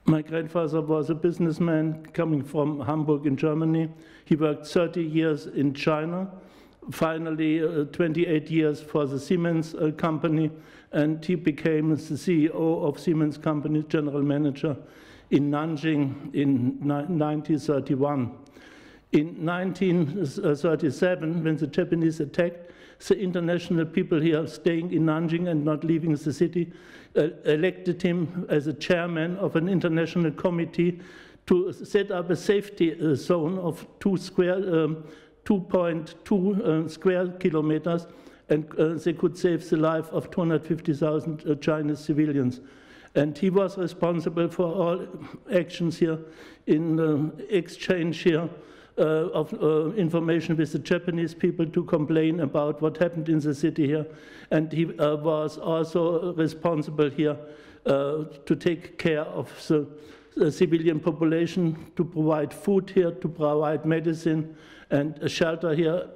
My grandfather was a businessman coming from Hamburg in Germany. He worked 30 years in China, finally 28 years for the Siemens company, and he became the CEO of Siemens company, general manager in Nanjing in 1931. In 1937, when the Japanese attacked, the international people here staying in Nanjing and not leaving the city elected him as a chairman of an international committee to set up a safety zone of 2.2 square kilometers, and they could save the life of 250,000 Chinese civilians. And he was responsible for all actions here in exchange here of information with the Japanese people to complain about what happened in the city here. And he was also responsible here to take care of the civilian population, to provide food here, to provide medicine and a shelter here.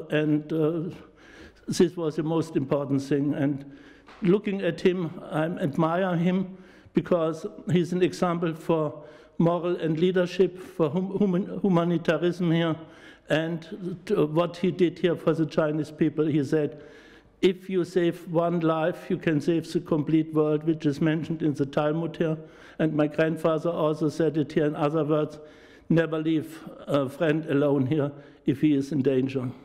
This was the most important thing. And looking at him, I admire him because he's an example for moral and leadership, for humanitarianism here, and what he did here for the Chinese people. He said, if you save one life, you can save the complete world, which is mentioned in the Talmud here. And my grandfather also said it here in other words, never leave a friend alone here if he is in danger.